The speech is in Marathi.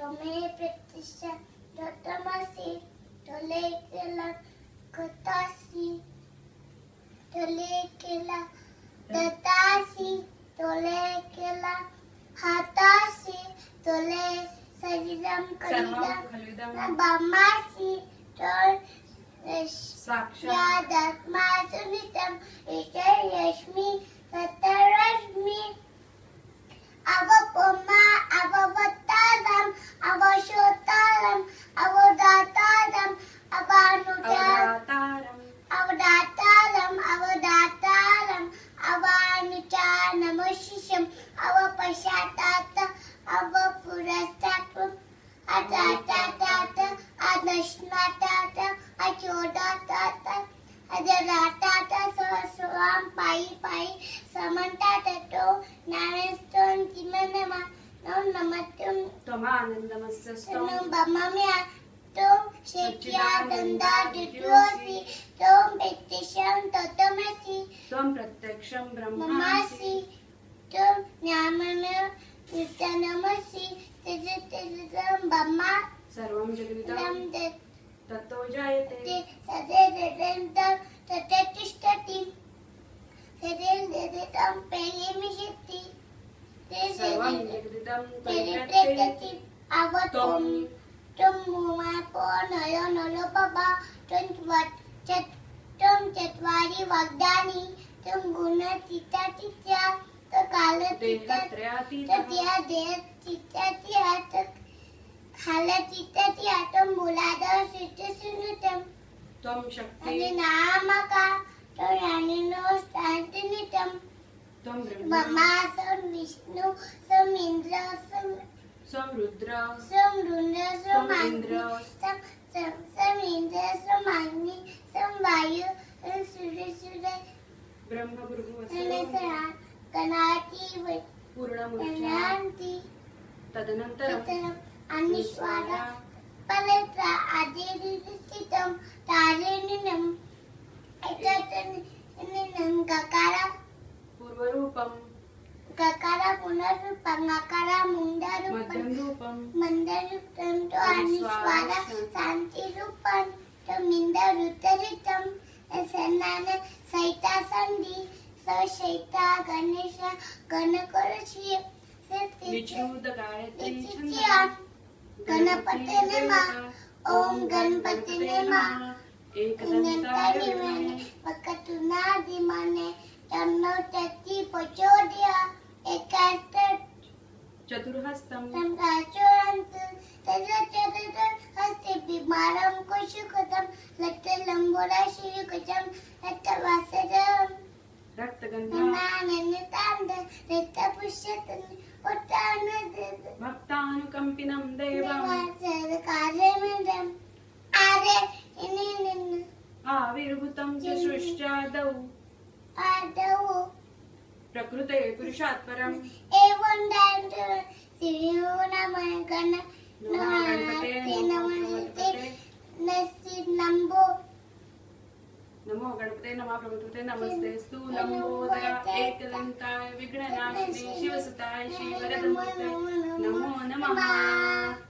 मे प्रतिष्ठा दत्तमसि तोले केला कतासी तोले केला दत्तासी तोले केला हातासी तोले शरीरम कलिदम ब्रह्मासी तोल साक्षात् आत्मा सुनितम ईश्वर यश्मि सतरश्मि अवपमा अववत्तारम अवशोतारम अवदातारम अवानुदातारम अवदातारम अवानुचा नमोशिषम अवपश्चातात अवपुरस्तात अदातात अदश्नातात अचोदातात अजरातात सहस्राम पायी पायी समंतात तो नानेस्तोन तिमनमा नमस्तुम तमानंदमस्तुम बमम्या तुम सच्चिदानंदा द्वितीयोऽसि तुम प्रत्यक्षं तत्त्वमसि तुम प्रत्यक्षं ब्रह्मासि तुम ज्ञानमय नित्यमसि तत्त्वं ब्रह्मा सर्वं जगदिदं तत्तो जायते सदेदं तत्तिष्ठति सदेदं पेयमिषति सर्वं जगदिदं परिप्रत्यति अवतम तुम मुमापो नलो नलो बाबा तुम चत्वारि वाग्दानी तुम गुण तिता तित्या तो काल तिता तत्या देह तिता तिया तो खाल तिता तिया तुम मुलादा सिद्ध सुनुतम तुम शक्ति नामका तो यानिनो शांतिनितम तुम ब्रह्मा सम विष्णु सम इंद्र सम रुद्र सम इंद्र सम अग्नि सम वायु सूर्य ब्रह्म गणाति पूर्णमुच्चान्ति तदनन्तरं अनिश्वार पवित्र आदिस्थितं तारेणिनं एतन्निनं गकार पूर्वरूपं गकार पुनर्रूपं गकार मुण्डरूपं मन्दरूपं तो अनिश्वार शान्तिरूपं तो मिन्दरुतरितं सन्नान सैता सन्धि सशैता गणेश गणकरशी विष्णुद गायत्री गणपते नमः ओम गणपते नमः एकदंताय विद्महे वक्रतुंडाय तन्नो तत्ति प्रचोदया एकास्त चतुर्हस्तं संराचोरंत तजचतत हस्ते बिमारं कुशुकतं लट्टलंबोरा शिरुकचं लट्टवासरं रक्तगन्धानन्यतान्द रक्तपुष्यतं भक्तानुकम्पिनं देवं कार्यमिदम् आरे इनिनिन् आविर्भूतं च सृष्ट्यादौ प्रकृते पुरुषात् परम् एवं दान्तो श्रीयो नमः गणपते नमस्ते नमो नमो गणपते नमः प्रभुते नमस्तेस्तु लंबोदर एकदंताय विघ्ननाशिने शिवसुताय श्रीवरदमूर्ते नमो नमः।